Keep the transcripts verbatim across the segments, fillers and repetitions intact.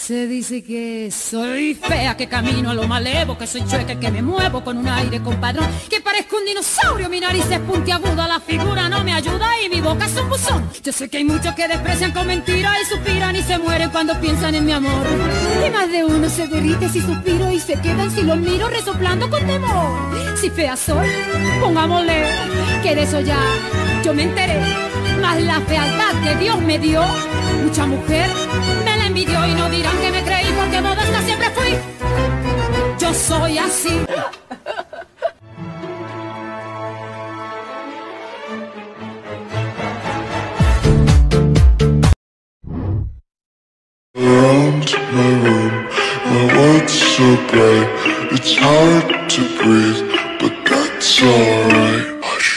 Se dice que soy fea, que camino a lo malevo, que soy chueca, que me muevo con un aire compadrón, que parezco un dinosaurio, mi nariz es puntiaguda, la figura no me ayuda y mi boca es un buzón. Yo sé que hay muchos que desprecian con mentiras y suspiran y se mueren cuando piensan en mi amor. Y más de uno se derrite si suspiro y se quedan si lo miro resoplando con temor. Si fea soy, pongámosle que de eso ya yo me enteré. Más la fealdad que Dios me dio, mucha mujer me la envidió y no dirán que me creí porque modesta siempre fui. Yo soy así. Around my room, my world's so bright, it's hard to breathe, but that's alright. Hush.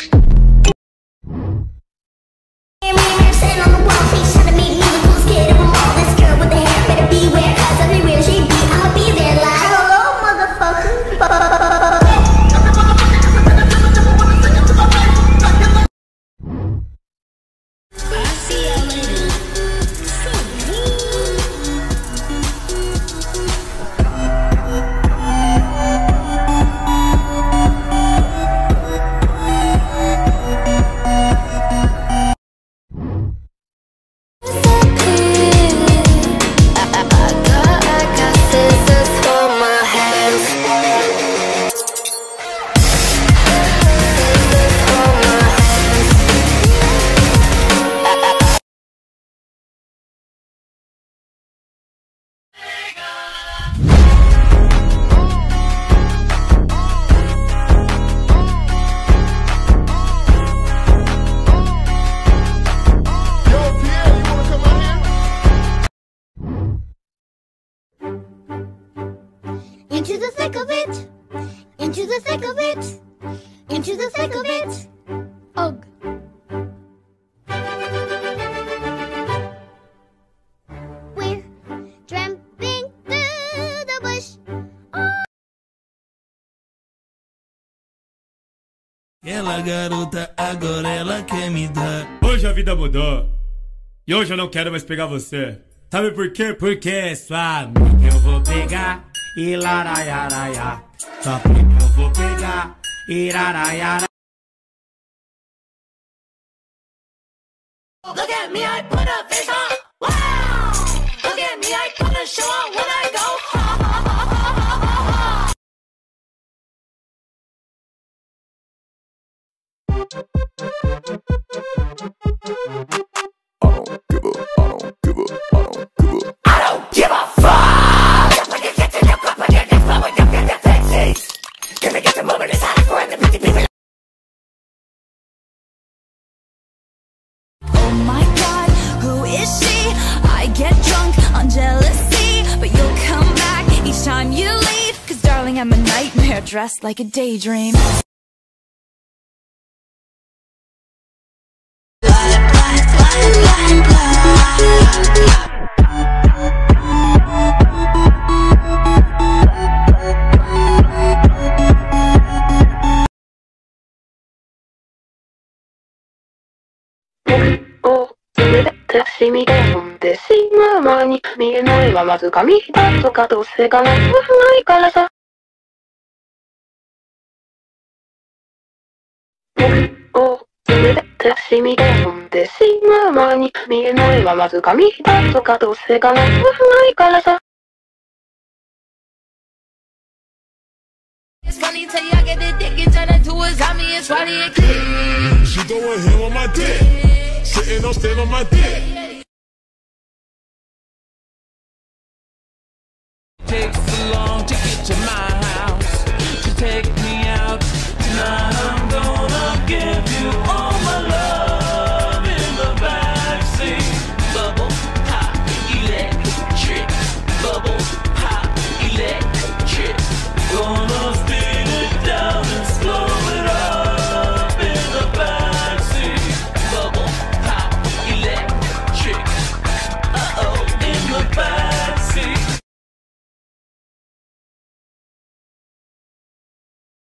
Into the thick of it, into the thick of it, into the thick of it. Ugh. We're tramping through the bush. Oh. Ela garota, agora ela quer me dar. Hoje a vida mudou e hoje eu não quero mais pegar você. Sabe por quê? Porque sua amiga eu vou pegar. E laraiaraia, só prima eu vou pegar. E laraiara. Look at me, I put a face on. Wow! Look at me, I put a show on when I go. Ha ha ha ha ha ha. I don't give up, I don't give up, I don't give up. I don't give a fuck. Gonna get the moment, it's hot for the pretty people. Oh my god, who is she? I get drunk on jealousy, but you'll come back each time you leave. Cause darling, I'm a nightmare dressed like a daydream. 私みたいんでしまう前に見えないはまず髪一つかどうせがないからさ。僕を連れて私みたいんでしまう前に見えないはまず髪一つかどうせがないからさ。 It's funny till y'all get the dick and turn into a zombie and try to get kicked. She throwing him on my dick, sitting on still on my dick.